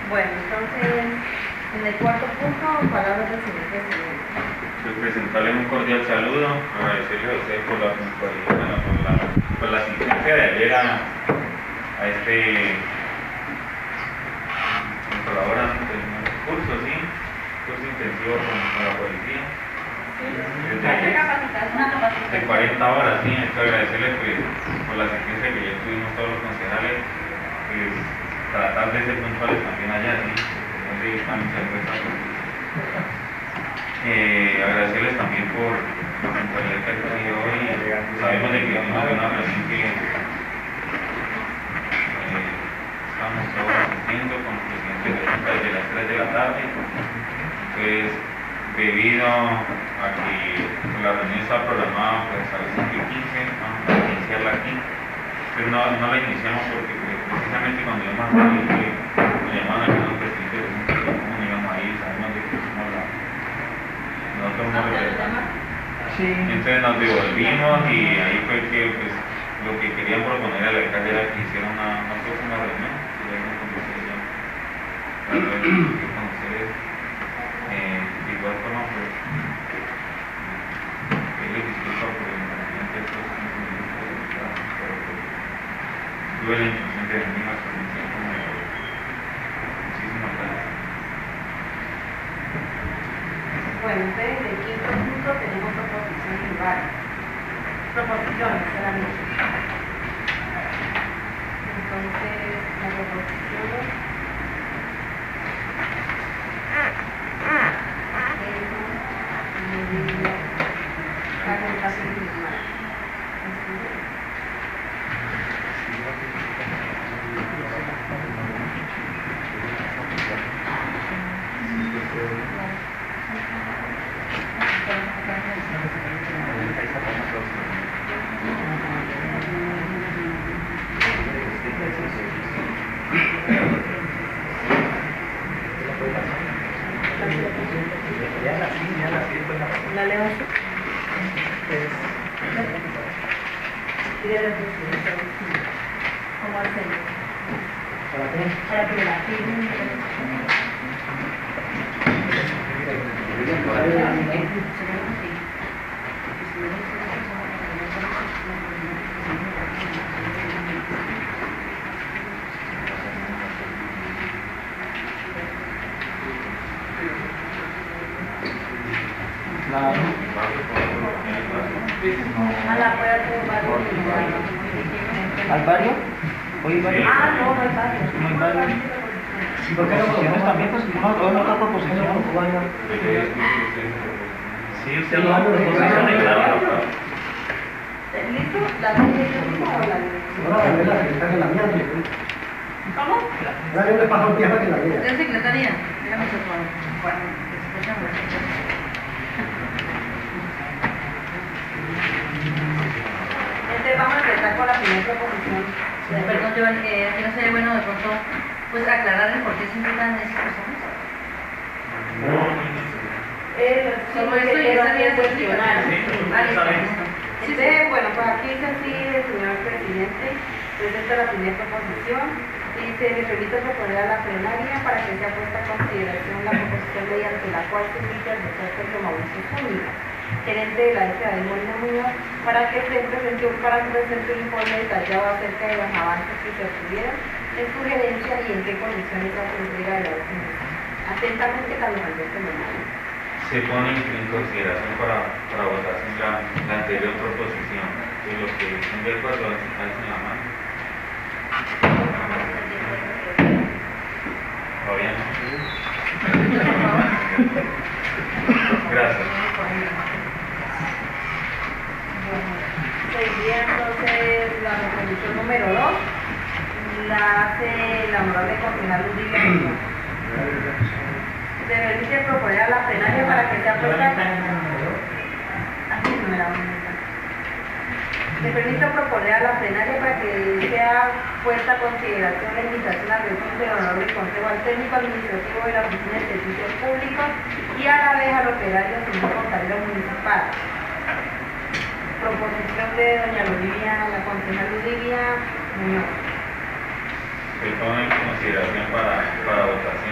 Bueno, entonces, en el cuarto punto, palabras del señor presidente. Pues presentarles un cordial saludo, agradecerles a ustedes por la puntualidad, por la asistencia de ayer a este colaboran en un curso, ¿sí? Curso intensivo con la policía. De 40 horas, sí, hay que agradecerles pues, por la asistencia que ya tuvimos todos los concejales, pues, tratar de ser puntuales también allá, ¿sí? Agradecerles también por la puntualidad que han tenido hoy. Sabemos de que venimos de una reunión que estamos todos asistiendo con el presidente de la Junta desde las 3 de la tarde. Pues, debido a que la reunión está programada pues, a las 5:15, vamos a iniciarla aquí. Pero no la iniciamos porque pues, precisamente cuando íbamos a salir, nos llamaban a los presidentes de Junta, cómo no íbamos a ir, sabemos de que somos nosotros somos representantes. Sí. Entonces nos devolvimos y ahí fue que pues, lo que querían proponer al alcalde era que hiciera una próxima reunión, y luego con ustedes ya, para ver con ustedes. De igual forma, pues, les disculpa por el inconveniente de estos 15 minutos de trabajo, pero tuve la intención de venir a la provincia como de hoy. Muchísimas gracias. Bueno, entonces, en el quinto punto tenemos proposiciones y varias. Proposiciones solamente. Entonces, la proposición la leo así. ¿Cómo al señor? Para que la firme. ¿Al barrio? ¿Hoy barrio? Ah, no, no hay barrio. No hay barrio. ¿Por qué no proposiciones también? Pues una otra proposición. Sí, usted lo va a proposición y claro. ¿Listo? ¿La ley de o la ley? Ahora la vela que está en la mía. ¿Cómo? Ahora yo le paso un tiempo que la mía. ¿De secretaría? Dígame su favor. Bueno, escuchamos. Entonces vamos a empezar con la primera proposición. Perdón, yo aquí no sería bueno de pronto pues aclararle por qué se invitan a esas personas. Solo esto y esa vía cuestionar. Bueno, pues aquí dice así el señor presidente, presenta la primera proposición. Dice, le permite proponer a la plenaria para que sea puesta a consideración la proposición mediante la cual se invita al doctor Pedro Mauricio Zúñiga, gerente de la SA de Molina Muñoz, para que presente un informe detallado acerca de los avances que se obtuvieron en su gerencia y en qué condiciones se entrega de la última. Atentamente, Carlos Alberto Menal. Se pone en consideración para votación la anterior proposición. Y los que estén de acuerdo alcen la mano. ¿Todavía no? Gracias. Seguiría entonces la proposición número 2, la hace la honorable concejal Ludivia Muñoz. Se permite proponer a la plenaria para que sea puesta Se permite proponer a la plenaria para que sea puesta a consideración la invitación al recinto del honorable consejo al técnico administrativo de la Oficina de Servicios Públicos y a la vez al operario señor contador municipal. Proposición de doña Ludivia, la concejal Ludivia Muñoz. Se pone en consideración para votación.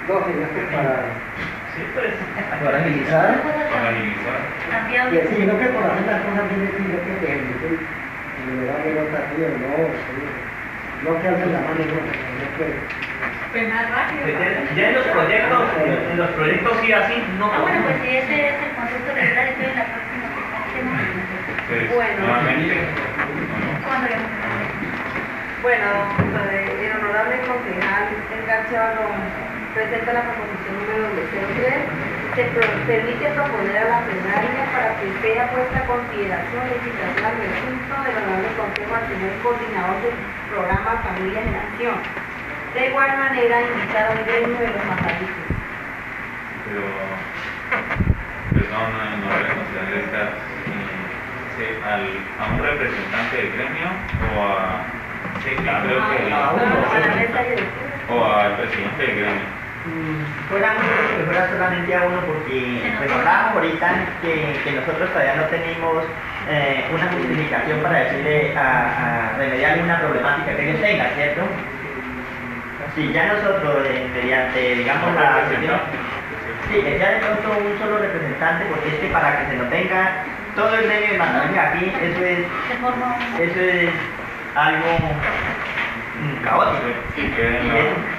No, sería que para... Sí, pues. Para agilizar. Para agilizar. Y así, no que por hacer las cosas bien decir, no que te ejecuten, y le da de nota tío, no, sí. No que alcen la mano, no que... Penal rápido. Ya en los proyectos sí así, no. Bueno, pues si ese es el concepto regular, entonces la próxima Pues, Bueno. nuevamente, ¿Cuándo ya? Bueno, el honorable concejal Engarche Balón presenta la proposición número 03. Se permite proponer a la plenaria para que sea puesta a consideración la invitación al recinto del honorable consejo al primer coordinador del programa Familias en Acción. De igual manera, invitar al gremio de los majaristas. pero perdón, no reconciliar a un representante del gremio o a sí, creo que A la mesa directiva. o al presidente del gremio. Fuera que fuera solamente a uno porque recordábamos ahorita que nosotros todavía no tenemos una justificación para decirle a remediar una problemática que ellos tengan, ¿cierto? Si ya nosotros mediante, digamos, la sesión, sí, ya de pronto un solo representante, porque es que para que se nos tenga todo el gremio de Magdalena aquí, eso es algo caótico. Y que en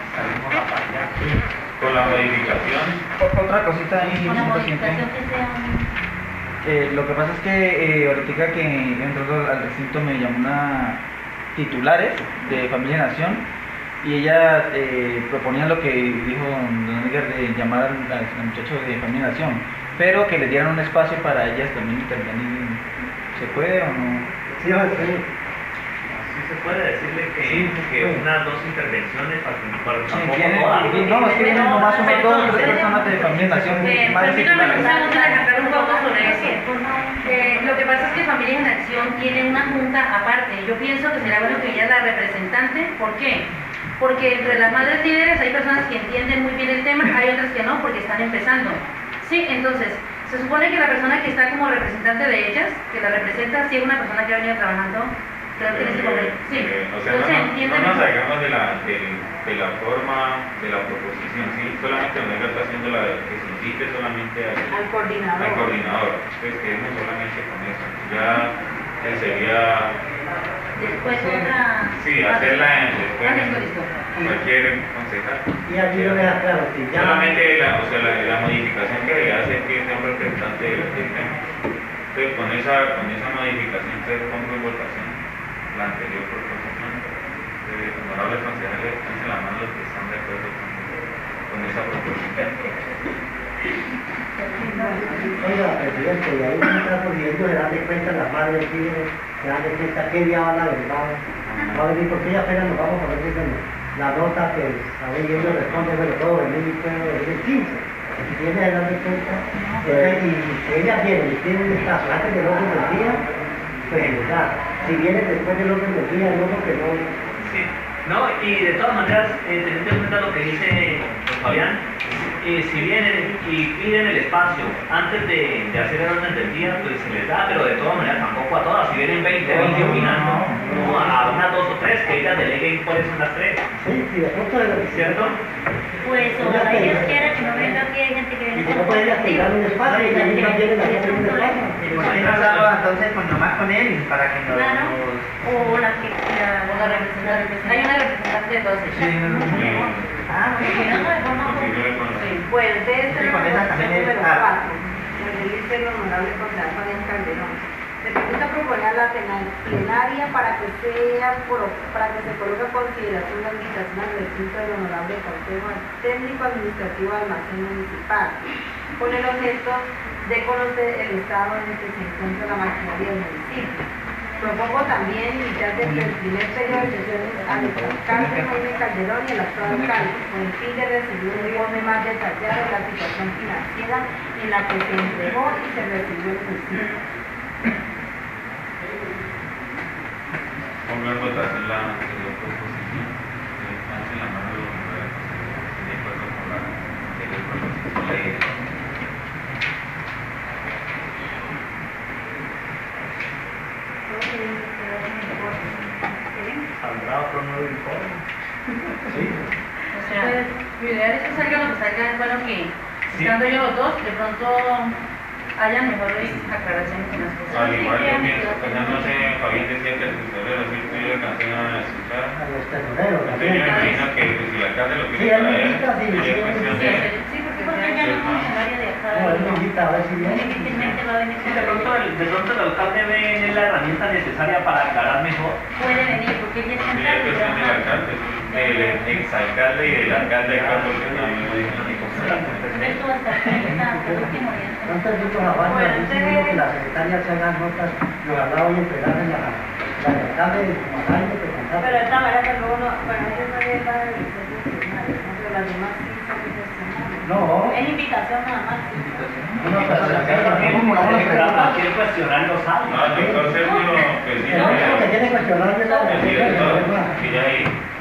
con la modificación. Otra cosita ahí, Con la señor modificación presidente. que sea Lo que pasa es que ahorita que entró al recinto me llamó una titulares de Familia Nación y ella proponía lo que dijo don Edgar de llamar al muchacho de Familia Nación, pero que le dieran un espacio para ellas también intervenir. ¿Se puede o no? Sí, sí. Sí se puede decirle que unas 2 intervenciones para Sí, tampoco tiene, todas. no, es que tienen nomás unas 2 o 3 personas de Familia Nación más Permítame un titulares. segundo de aclarar un poco sobre eso. Lo que pasa es que Familias en Acción tiene una junta aparte. Yo pienso que será bueno que ella es la representante. ¿Por qué? Porque entre las madres líderes hay personas que entienden muy bien el tema, hay otras que no, porque están empezando. Sí, entonces, se supone que la persona que está como representante de ellas, que la representa, sí es una persona que ha venido trabajando, creo que en ese momento. Sí, O sea, entonces no entienden. nos salgamos de la forma de la proposición, ¿sí? Solamente Omega está haciendo que se invite solamente Al coordinador. al coordinador. Entonces quedemos solamente con eso. Ya sería, Después otra. sí, hacerla después Listo, listo. cualquier concejal. Y aquí no deja claro, si ya... Solamente la modificación que le hace es que sea un representante del gremio. Entonces con esa modificación entonces pongo en votación la anterior proposición. Honorables concejales, alcen la mano los que están de acuerdo con esa proposición. Oiga, presidente, y ahí no está pudiendo se dan de cuenta las madres líderes, se dan de cuenta qué día van a venir, va a venir, porque ya apenas nos vamos a ver diciendo la nota que sabe y ellos responden, bueno, todo venir y puedo venir el 15. Si tiene se dan de cuenta, y si ellas vienen y tienen el espacio antes del orden del día, pues ya, si vienen después del orden del día, no porque no... Sí. No, y de todas maneras, teniendo en cuenta lo que dice don Fabián, si vienen y piden el espacio antes de hacer el orden del día, pues se les da, pero de todas maneras tampoco a todas. Si vienen 20 opinando, no, a unas 2 o 3, que ellas deleguen cuáles son las 3. Sí, de pronto de lo que ¿Cierto? Pues ojalá Dios quiera que no venga aquí, hay gente que y viene si no pueden asignar un espacio, y también vienen a hacer un espacio. Entonces pues nomás con él para que nos... Claro. O la que O la representante. Hay una representante de todos ellos. Ah, bueno, de forma Continúe con la- Sí, bueno, de este Sí, con esa también es- número 4, donde dice el honorable concejal Fabián Calderón. Se permite proponer a la plenaria para que se coloque a consideración la invitación al recinto del honorable consejo técnico administrativo de almacén municipal, con el objeto de conocer el estado en el que se encuentra la maquinaria del municipio. Propongo también invitar desde el primer periodo de sesiones al alcalde Jaime Calderón y al actual alcalde, con el fin de recibir un informe más detallado de la situación financiera en la que se entregó y se recibió el municipio. Pongo en votación la anterior proposición. Alcen la mano los honorables concejales de acuerdo con la anterior proposición de ley. Saldrá otro nuevo informe. Sí. O sea, Lo ideal es que salga lo que salga, es bueno que estando ellos los dos, de pronto haya mejores aclaraciones en las cosas. Al igual yo pienso, pues ya no sé, Fabián decía que el tesorero sí tuviera que hacer una escuchar. A los tesoreros Entonces yo también. me imagino que pues, si la alcalde lo Sí, quiere él me traer, invita, sí, sería sí, cuestión Sí, de... sí, porque Porque ya no es funcionario de acá. No, él me invita a ver si viene. Difícilmente va a venir. Sí, de pronto el alcalde ve en él la herramienta necesaria para aclarar mejor. Puede venir porque él ya está Sería cuestión del alcalde, del exalcalde y del alcalde de Carlos, que también lo dijo en mi Esto hasta hasta el último día. No servicios avanzan, Bueno, dicen que la secretaria se haga notas, lo hablaba hoy entregarle la alcalde como al año que Pero contar. esta manera que luego no, bueno, ellos no les van a realizar funcionarios, ¿no? Pero las demás sí son profesionales. No, Es invitación nada más. una persona que Cualquier cuestionario sabe. No, el doctor Sergio, pues sí, el único que tiene cuestionario es la el director, secretaria. que ya ahí